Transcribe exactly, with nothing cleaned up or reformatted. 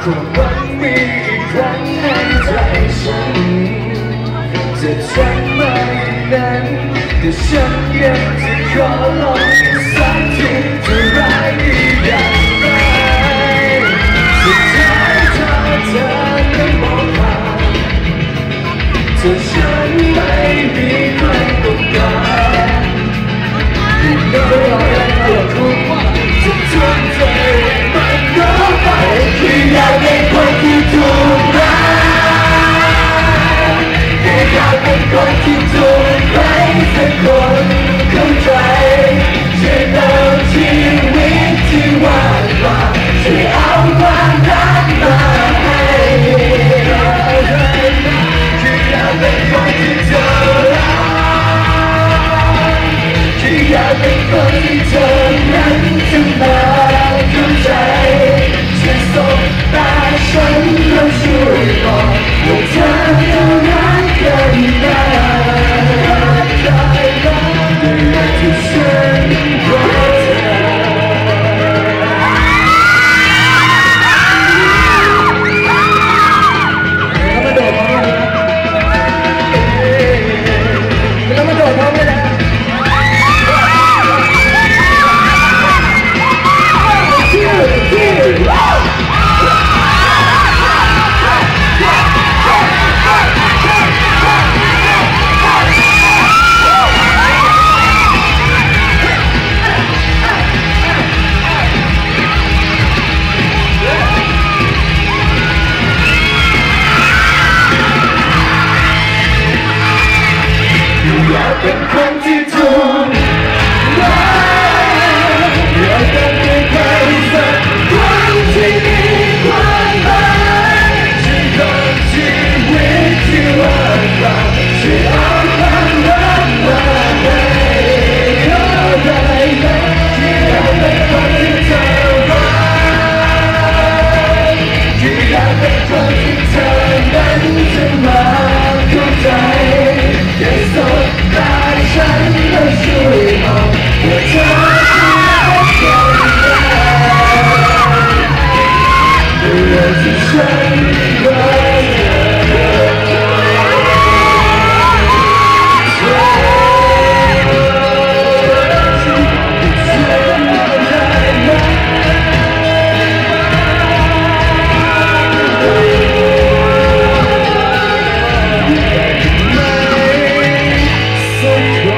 ความหวังมีอีกครั้งในใจฉันจะทำไม่นั้นแต่ฉันยังจะขอลองอีกสักทีจะร้ายดีอย่างไรสุดท้ายถ้าเธอไม่มองผ่านถ้าฉันไม่มีใครต้องการที่โน้ตเกิดรู้ว่าจะทนใจมันก็ไปที่อยากเป็นคนที่ถูกรักที่อยากเป็นคนที่ถูกใครสักคนเข้าใจจะเดินชีวิตที่ว่างเปล่าที่เอาความรักมาให้ที่อยากเป็นคนที่เธอรักที่อยากเป็นคนที่เธอนั้นจะมาเข้าใจจะสบตาฉันแล้วช่วยบอกว่าเธอจะรักกันได้ได้ได้ที่ฉันรักเธอแล้วมาโดดพร้อมกันนะอยากเป็นคนที่ถูกรักอยากเป็นใครสักคนที่มีความหมายฉันก็ชีวิตที่ว่างเปล่าที่เอาความรักมาให้อะไรที่อยากเป็นคนที่เธอรักที่อยากเป็นคนที่เธอนั้นจะมาเข้าใจแค่สบตาฉันแล้วช่วยบอกว่าเธอจะรักกันได้เรื่องที่ฉันรักเธอสักค